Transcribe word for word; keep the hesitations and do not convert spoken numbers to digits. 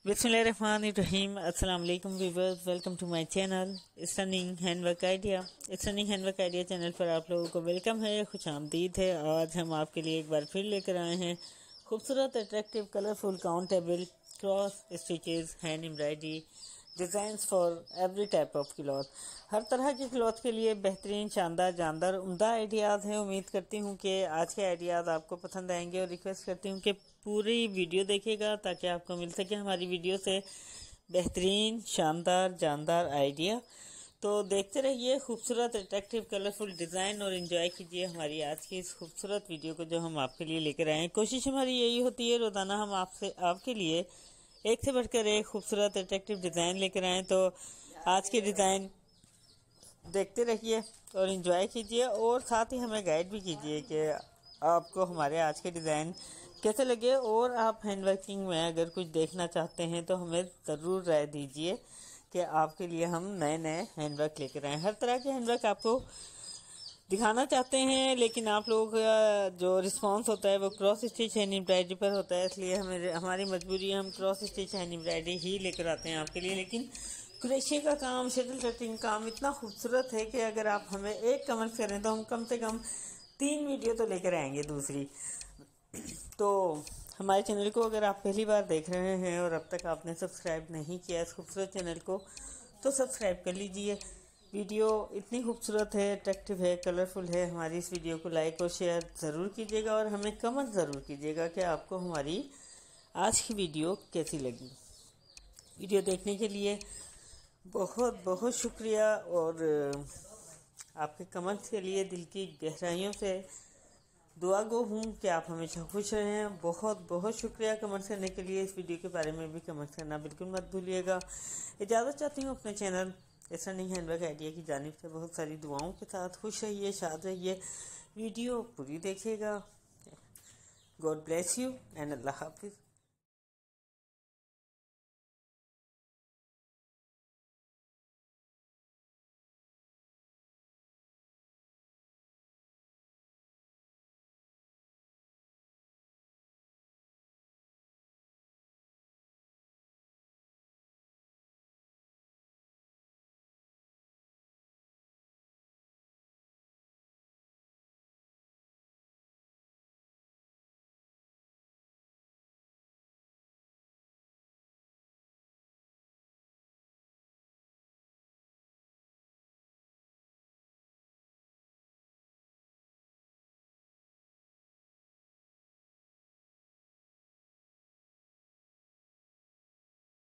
बिस्मिल्लाहिर्रहमानिर्रहीम। अस्सलाम वालेकुम viewers, welcome to my channel stunning handwork idea. Stunning handwork idea channel पर आप लोगों को वेलकम है, खुश आमदीद है। आज हम आपके लिए एक बार फिर लेकर आए हैं खूबसूरत, attractive, colourful, countable cross stitches, hand embroidery designs for every type of cloth. हर तरह के क्लॉथ के लिए बेहतरीन, शानदार, जानदार, उम्दा आइडियाज़ हैं। उम्मीद करती हूँ कि आज के आइडियाज़ आपको पसंद आएंगे और रिक्वेस्ट करती हूँ कि पूरी वीडियो देखिएगा ताकि आपको मिल सके हमारी वीडियो से बेहतरीन, शानदार, जानदार आइडिया। तो देखते रहिए खूबसूरत, अट्रैक्टिव, कलरफुल डिज़ाइन और एंजॉय कीजिए हमारी आज की इस खूबसूरत वीडियो को जो हम आपके लिए लेकर आए हैं। कोशिश हमारी यही होती है रोज़ाना हम आपसे आपके लिए एक से बढ़कर एक खूबसूरत, अट्रैक्टिव डिज़ाइन लेकर आए। तो आज के डिज़ाइन देखते रहिए और एंजॉय कीजिए और साथ ही हमें गाइड भी कीजिए कि आपको हमारे आज के डिज़ाइन कैसे लगे। और आप हैंडवर्किंग में अगर कुछ देखना चाहते हैं तो हमें ज़रूर राय दीजिए कि आपके लिए हम नए नए हैंडवर्क लेकर आए। हर तरह के हैंडवर्क आपको दिखाना चाहते हैं, लेकिन आप लोगों का जो रिस्पांस होता है वो क्रॉस स्टिच हैंड एम्ब्रॉयडरी पर होता है, इसलिए हमें हमारी मजबूरी है हम क्रॉस स्टिच हैंड एम्ब्रॉयडरी ही लेकर आते हैं आपके लिए। लेकिन क्रोशे का काम, शटल कटिंग काम इतना खूबसूरत है कि अगर आप हमें एक कमेंट करें तो हम कम से कम तीन वीडियो तो लेकर आएंगे दूसरी। तो हमारे चैनल को अगर आप पहली बार देख रहे हैं और अब तक आपने सब्सक्राइब नहीं किया इस खूबसूरत चैनल को तो सब्सक्राइब कर लीजिए। वीडियो इतनी खूबसूरत है, अट्रैक्टिव है, कलरफुल है। हमारी इस वीडियो को लाइक और शेयर ज़रूर कीजिएगा और हमें कमेंट ज़रूर कीजिएगा कि आपको हमारी आज की वीडियो कैसी लगी। वीडियो देखने के लिए बहुत बहुत शुक्रिया और आपके कमेंट्स के लिए दिल की गहराइयों से दुआ गो हूँ कि आप हमेशा खुश रहें। बहुत बहुत शुक्रिया कमेंट्स करने के लिए। इस वीडियो के बारे में भी कमेंट्स करना बिल्कुल मत भूलिएगा। इजाज़त चाहती हूँ अपने चैनल स्टनिंग हैंडवर्क आइडिया की जानिब से बहुत सारी दुआओं के साथ। खुश रहिए, शाद रहिए, वीडियो पूरी देखिएगा। गॉड ब्लेस यू एंड अल्लाह हाफिज़।